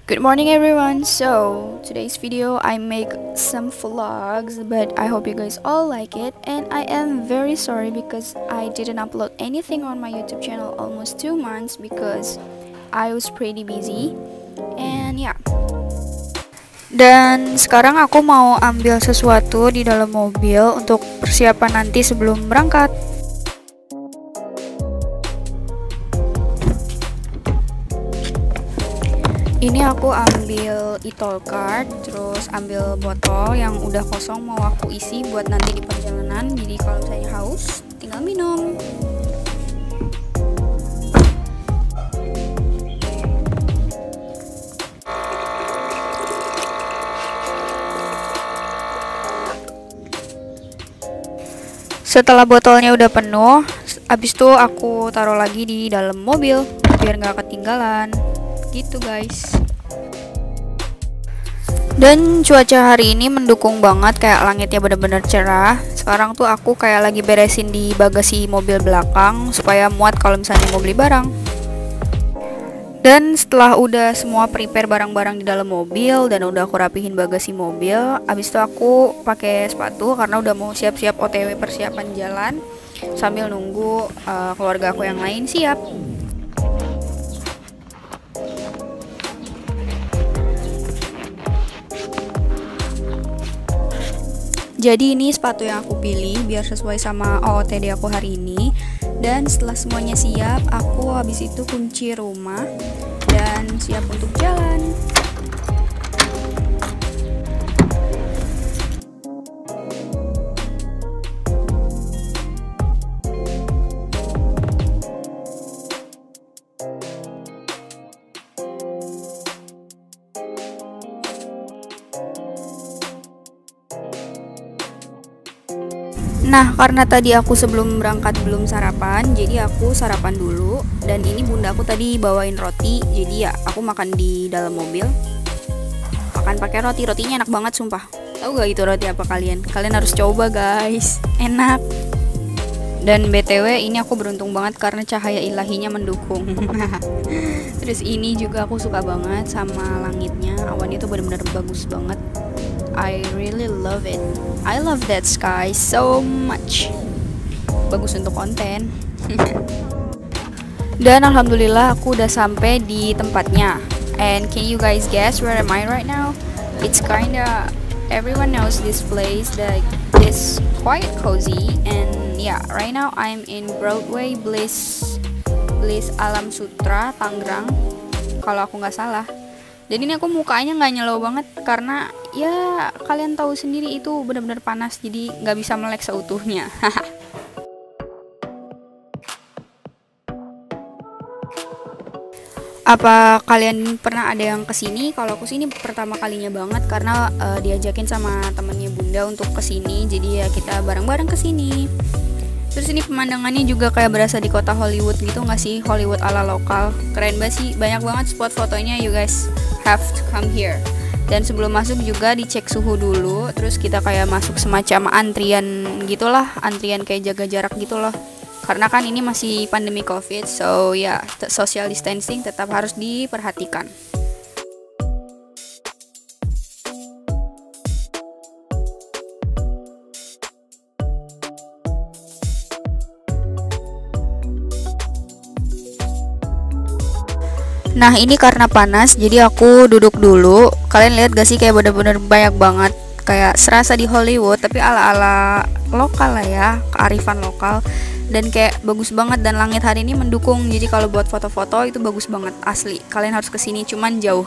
Good morning everyone. So today's video I make some vlogs, but I hope you guys all like it, and I am very sorry because I didn't upload anything on my YouTube channel almost 2 months because I was pretty busy. And yeah, dan sekarang aku mau ambil sesuatu di dalam mobil untuk persiapan nanti sebelum berangkat. Ini aku ambil e-toll card, terus ambil botol yang udah kosong mau aku isi buat nanti di perjalanan. Jadi kalau misalnya haus, tinggal minum. Setelah botolnya udah penuh, abis itu aku taruh lagi di dalam mobil biar nggak ketinggalan. Gitu guys. Dan cuaca hari ini mendukung banget, kayak langitnya bener-bener cerah. Sekarang tuh aku kayak lagi beresin di bagasi mobil belakang supaya muat kalau misalnya mau beli barang. Dan setelah udah semua prepare barang-barang di dalam mobil dan udah aku rapihin bagasi mobil, abis itu aku pakai sepatu karena udah mau siap-siap OTW persiapan jalan sambil nunggu keluarga aku yang lain siap. Jadi ini sepatu yang aku pilih biar sesuai sama OOTD aku hari ini. Dan setelah semuanya siap, aku habis itu kunci rumah dan siap untuk jalan. Nah, karena tadi aku sebelum berangkat belum sarapan, jadi aku sarapan dulu. Dan ini bunda aku tadi bawain roti, jadi ya aku makan di dalam mobil. Makan pakai roti, rotinya enak banget sumpah. Tahu gak itu roti apa kalian? Kalian harus coba guys, enak. Dan BTW ini aku beruntung banget karena cahaya ilahinya mendukung. Terus ini juga aku suka banget sama langitnya, awannya tuh bener-bener bagus banget. I really love it. I love that sky so much. Bagus untuk konten. Dan alhamdulillah aku udah sampai di tempatnya. And can you guys guess where am I right now? It's kinda, everyone knows this place, that this quite cozy. And yeah, right now I'm in Broadway Bliss Alam Sutra Tangerang, kalau aku nggak salah. Dan ini aku mukanya nggak nyelo banget karena ya kalian tahu sendiri itu benar-benar panas, jadi nggak bisa melek seutuhnya. Apa kalian pernah ada yang kesini? Kalau aku sini pertama kalinya banget karena diajakin sama temennya bunda untuk kesini, jadi ya kita bareng-bareng kesini. Terus ini pemandangannya juga kayak berasa di kota Hollywood gitu nggak sih? Hollywood ala lokal. Keren banget sih, banyak banget spot fotonya, you guys have to come here. Dan sebelum masuk juga dicek suhu dulu. Terus kita kayak masuk semacam antrian gitulah, antrian kayak jaga jarak gitu loh. Karena kan ini masih pandemi COVID, so ya social distancing tetap harus diperhatikan. Nah ini karena panas jadi aku duduk dulu. Kalian lihat gak sih kayak bener-bener banyak banget, kayak serasa di Hollywood tapi ala-ala lokal lah ya, kearifan lokal. Dan kayak bagus banget dan langit hari ini mendukung. Jadi kalau buat foto-foto itu bagus banget asli. Kalian harus kesini, cuman jauh.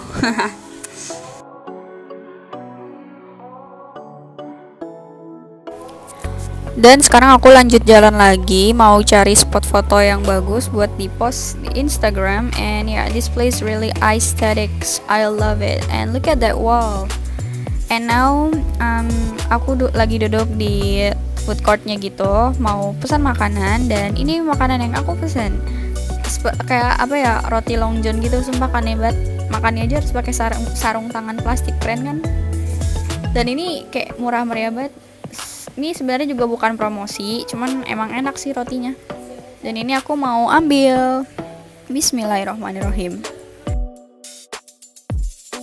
Dan sekarang aku lanjut jalan lagi, mau cari spot foto yang bagus buat di post di Instagram. And yeah, this place really aesthetics, I love it. And look at that wall. And now aku lagi duduk di food courtnya gitu, mau pesan makanan. Dan ini makanan yang aku pesan kayak apa ya, roti Long John gitu. Sumpah kan hebat, makannya aja harus pakai sarung tangan plastik, keren kan. Dan ini kayak murah meriah banget. Ini sebenarnya juga bukan promosi, cuman emang enak sih rotinya. Dan ini aku mau ambil. Bismillahirrahmanirrahim.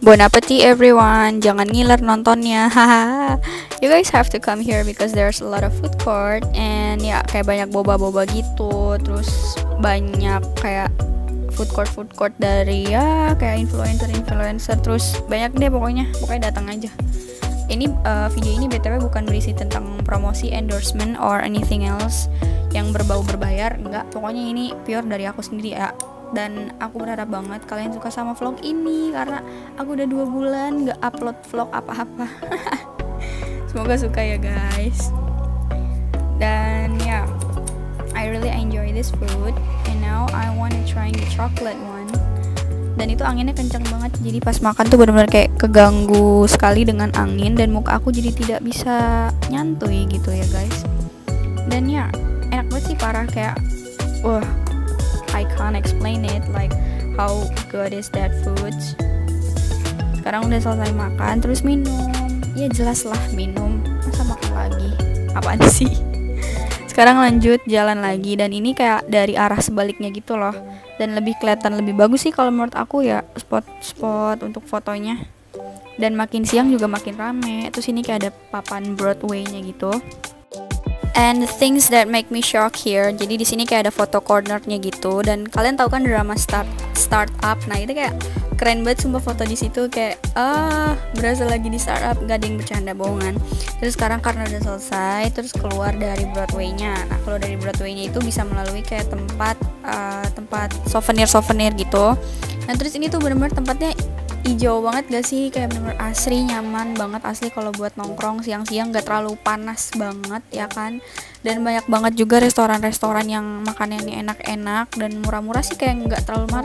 Bon appetit everyone, jangan ngiler nontonnya. Haha. You guys have to come here because there's a lot of food court and ya kayak banyak boba-boba gitu. Terus banyak kayak food court dari ya kayak influencer. Terus banyak deh pokoknya datang aja. Ini video ini BTW bukan berisi tentang promosi, endorsement or anything else yang berbau berbayar, enggak. Pokoknya ini pure dari aku sendiri ya. Dan aku berharap banget kalian suka sama vlog ini karena aku udah 2 bulan gak upload vlog apa-apa. Semoga suka ya guys. Dan ya, I really enjoy this food and now I wanna try the chocolate one. Dan itu anginnya kencang banget, jadi pas makan tuh benar-benar kayak keganggu sekali dengan angin dan muka aku jadi tidak bisa nyantuy gitu ya guys. Dan ya enak banget sih, parah, kayak wah, I can't explain it like how good is that food. Sekarang udah selesai makan, terus minum. Ya jelas lah minum, masa makan lagi, apaan sih. Sekarang lanjut jalan lagi, dan ini kayak dari arah sebaliknya gitu loh. Dan lebih kelihatan lebih bagus sih kalau menurut aku ya, spot-spot untuk fotonya. Dan makin siang juga makin rame. Terus ini kayak ada papan Broadway-nya gitu. And the things that make me shock here, jadi di sini kayak ada foto cornernya gitu, dan kalian tahu kan drama startup, nah itu kayak keren banget sumpah foto di situ, kayak berasa lagi di startup, gak ada yang bercanda bohongan. Terus sekarang karena udah selesai, terus keluar dari Broadway-nya. Nah kalau dari Broadway-nya itu bisa melalui kayak tempat souvenir gitu. Nah terus ini tuh bener-bener tempatnya hijau banget gak sih, kayak bener-bener asri, nyaman banget asli kalau buat nongkrong siang-siang, gak terlalu panas banget ya kan. Dan banyak banget juga restoran-restoran yang makanannya enak-enak dan murah-murah sih, kayak gak terlalu mahal,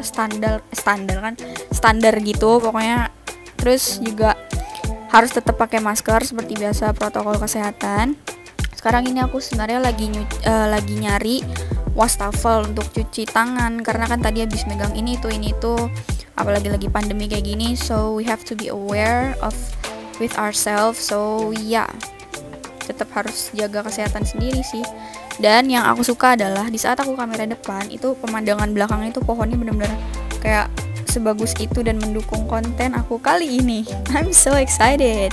standar gitu pokoknya. Terus juga harus tetap pakai masker seperti biasa, protokol kesehatan. Sekarang ini aku sebenarnya lagi nyari wastafel untuk cuci tangan karena kan tadi habis megang ini tuh, apalagi lagi pandemi kayak gini, so we have to be aware of with ourselves. So ya, tetap harus jaga kesehatan sendiri sih. Dan yang aku suka adalah di saat aku kamera depan itu pemandangan belakangnya itu pohonnya bener-bener kayak sebagus itu dan mendukung konten aku kali ini. I'm so excited.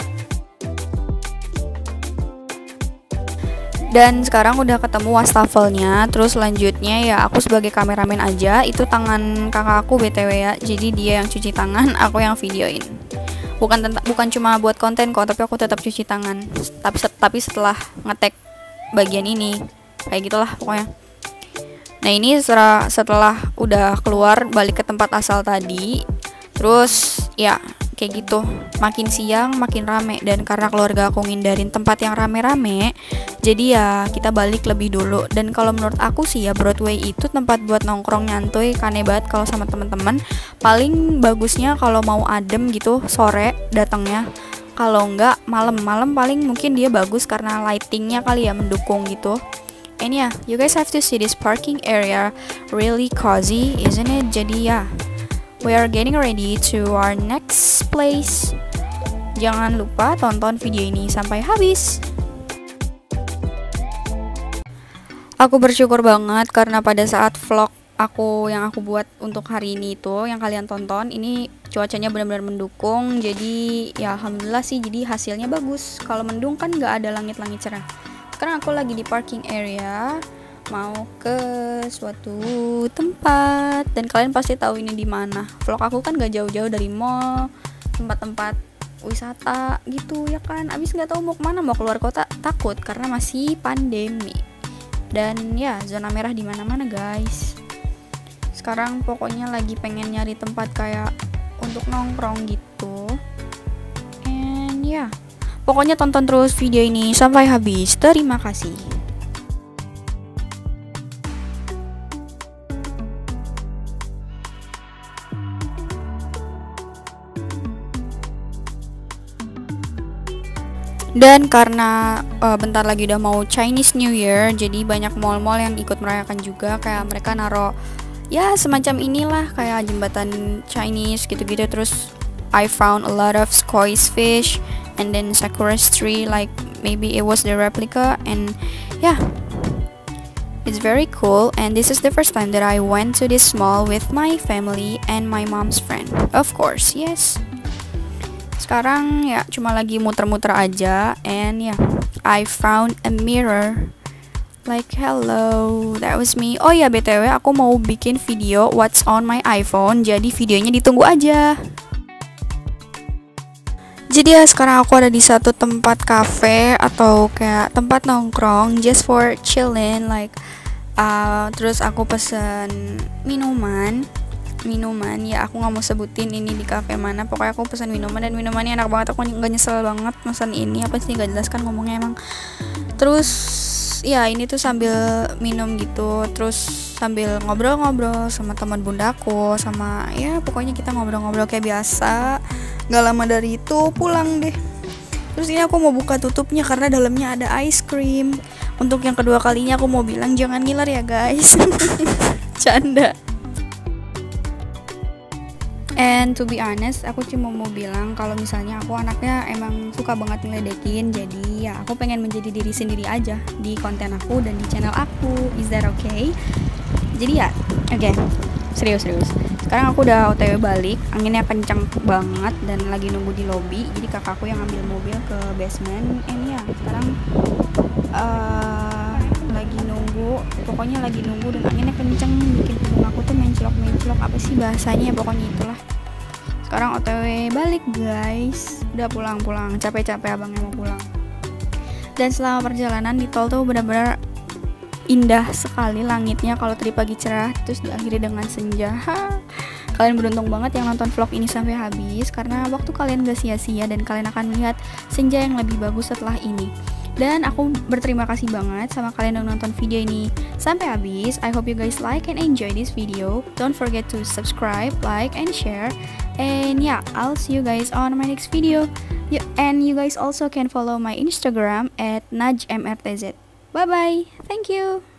Dan sekarang udah ketemu wastafelnya. Terus selanjutnya ya aku sebagai kameramen aja. Itu tangan kakak aku BTW ya, jadi dia yang cuci tangan, aku yang videoin. Bukan cuma buat konten kok, tapi aku tetap cuci tangan. Tapi setelah ngetek bagian ini, kayak gitulah pokoknya. Nah ini setelah udah keluar balik ke tempat asal tadi, terus ya kayak gitu, makin siang makin rame. Dan karena keluarga aku ngindarin tempat yang rame-rame, jadi ya kita balik lebih dulu. Dan kalau menurut aku sih ya, Broadway itu tempat buat nongkrong nyantuy, kane banget kalau sama teman-teman. Paling bagusnya kalau mau adem gitu sore datangnya, kalau enggak malam-malam paling mungkin dia bagus karena lightingnya kali ya mendukung gitu. And yeah, you guys have to see this parking area, really cozy, isn't it? Jadi ya, we are getting ready to our next place. Jangan lupa tonton video ini sampai habis. Aku bersyukur banget karena pada saat vlog yang aku buat untuk hari ini itu, yang kalian tonton, ini cuacanya benar-benar mendukung. Jadi ya alhamdulillah sih, jadi hasilnya bagus. Kalau mendung kan nggak ada langit-langit cerah. Sekarang aku lagi di parking area, mau ke suatu tempat, dan kalian pasti tahu ini di mana. Vlog aku kan gak jauh-jauh dari mall, tempat-tempat wisata gitu ya kan. Abis nggak tahu mau kemana, mau keluar kota takut karena masih pandemi. Dan ya zona merah di mana-mana guys. Sekarang pokoknya lagi pengen nyari tempat kayak untuk nongkrong gitu. And ya, pokoknya tonton terus video ini sampai habis. Terima kasih. Dan karena bentar lagi udah mau Chinese New Year, jadi banyak mall-mall yang ikut merayakan juga. Kayak mereka naro ya semacam inilah kayak jembatan Chinese gitu-gitu. Terus I found a lot of koi fish and then sakura tree, like maybe it was the replica. And yeah, it's very cool. And this is the first time that I went to this mall with my family and my mom's friend, of course, yes. Sekarang ya cuma lagi muter-muter aja, and ya I found a mirror. Like hello, that was me. Oh ya BTW, aku mau bikin video what's on my iPhone. Jadi videonya ditunggu aja. Jadi ya sekarang aku ada di satu tempat cafe atau kayak tempat nongkrong just for chilling like terus aku pesen minuman ya, aku nggak mau sebutin ini di cafe mana, pokoknya aku pesan minuman dan minumannya enak banget. Aku nggak nyesel banget pesan ini, apa sih nggak jelas kan ngomongnya emang. Terus ya ini tuh sambil minum gitu, terus sambil ngobrol-ngobrol sama teman bundaku, sama ya pokoknya kita ngobrol-ngobrol kayak biasa. Gak lama dari itu pulang deh. Terus ini aku mau buka tutupnya karena dalamnya ada ice cream. Untuk yang kedua kalinya aku mau bilang jangan ngiler ya guys. Canda. And to be honest, aku cuma mau bilang kalau misalnya aku anaknya emang suka banget ngeledekin. Jadi ya aku pengen menjadi diri sendiri aja di konten aku dan di channel aku. Is that okay? Jadi ya, again, serius. Sekarang aku udah OTW balik, anginnya kencang banget dan lagi nunggu di lobby. Jadi kakakku yang ambil mobil ke basement. Ini ya, sekarang lagi nunggu. Pokoknya lagi nunggu dan anginnya kencang, bikin hidung aku tuh menclok. Apa sih bahasanya? Pokoknya itulah. Sekarang OTW balik guys. Udah pulang. Capek-capek abangnya mau pulang. Dan selama perjalanan di tol tuh benar-benar indah sekali langitnya. Kalau tadi pagi cerah terus diakhiri dengan senja. Kalian beruntung banget yang nonton vlog ini sampai habis, karena waktu kalian gak sia-sia dan kalian akan melihat senja yang lebih bagus setelah ini. Dan aku berterima kasih banget sama kalian yang nonton video ini sampai habis. I hope you guys like and enjoy this video. Don't forget to subscribe, like, and share. And yeah, I'll see you guys on my next video. And you guys also can follow my Instagram at najmrtz. Bye bye. Thank you.